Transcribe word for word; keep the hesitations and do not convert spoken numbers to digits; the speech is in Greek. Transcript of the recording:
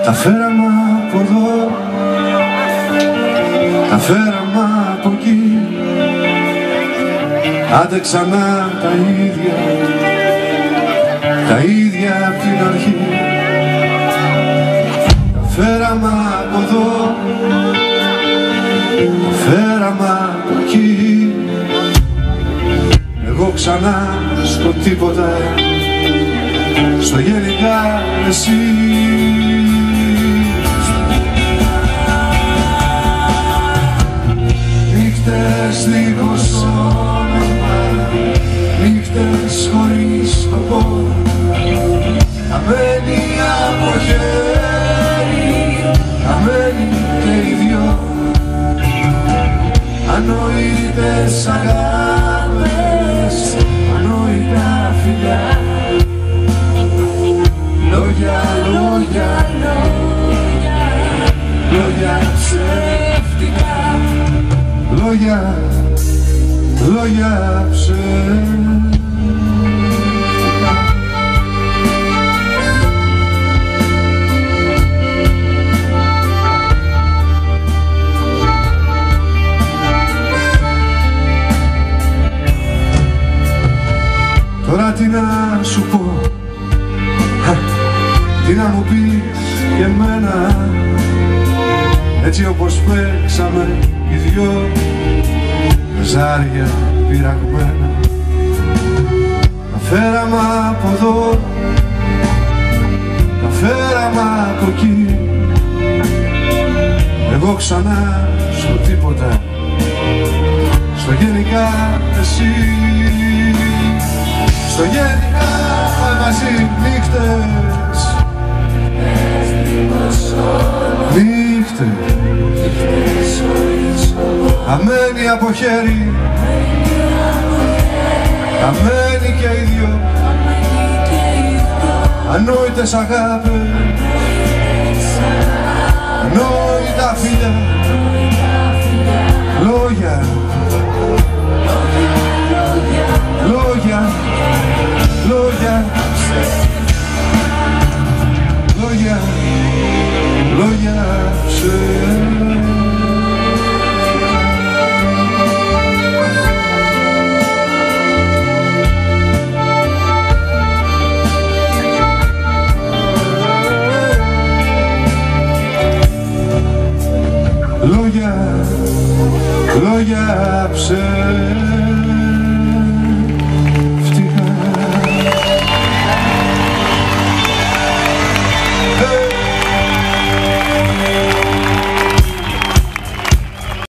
Τα φέραμε από εδώ, τα φέραμε από εκεί, άντε ξανά τα ίδια, τα ίδια απ' την αρχή. Τα φέραμε από εδώ, τα φέραμε από εκεί, εγώ ξανά στο τίποτα, στο γενικά εσύ. Νύχτες δίχως όνομα, νύχτες χωρίς σκοπό, χαμένοι από χέρι, χαμένοι και οι δυο, ανόητες αγάπες, ανόητα φιλιά, λόγια, λόγια, λόγια, λόγια ψεύτικα, λόγια, λόγια ψεύτικα. Τώρα τι να σου πω, τι να μου πεις και εμένα, έτσι όπως παίξαμε οι δυο, με ζάρια πειραγμένα. Τα φέραμε από εδώ, τα φέραμε από εκεί, εγώ ξανά στο τίποτα, στο γενικά εσύ. Στο γενικά μαζί νύχτες, νύχτες, χαμένοι από χέρι, χαμένοι και οι δυο, ανόητες αγάπες, ανόητα φιλιά, λόγια, λόγια, λόγια, λόγια, λόγια ψεύτικα. Λόγια, λόγια ψεύτικα.